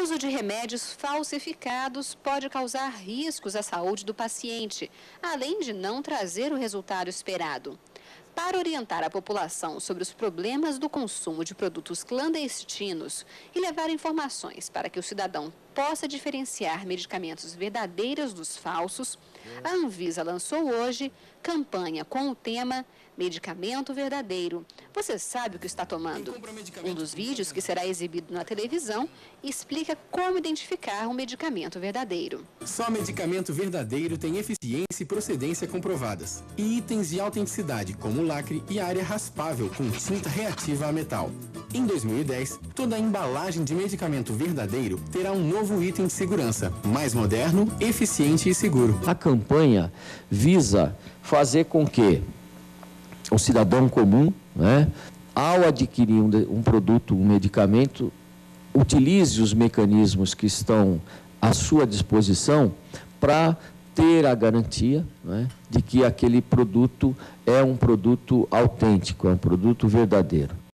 uso de remédios falsificados pode causar riscos à saúde do paciente, além de não trazer o resultado esperado. Para orientar a população sobre os problemas do consumo de produtos clandestinos e levar informações para que o cidadão possa diferenciar medicamentos verdadeiros dos falsos, a Anvisa lançou hoje campanha com o tema Medicamento Verdadeiro. Você sabe o que está tomando? Um dos vídeos que será exibido na televisão explica como identificar um medicamento verdadeiro. Só medicamento verdadeiro tem eficiência e procedência comprovadas. E itens de autenticidade, como o lacre e a área raspável com tinta reativa a metal. Em 2010, toda a embalagem de medicamento verdadeiro terá um novo item de segurança, mais moderno, eficiente e seguro. A campanha visa fazer com que o cidadão comum, ao adquirir um produto, um medicamento, utilize os mecanismos que estão à sua disposição para ter a garantia de que aquele produto é um produto autêntico, é um produto verdadeiro.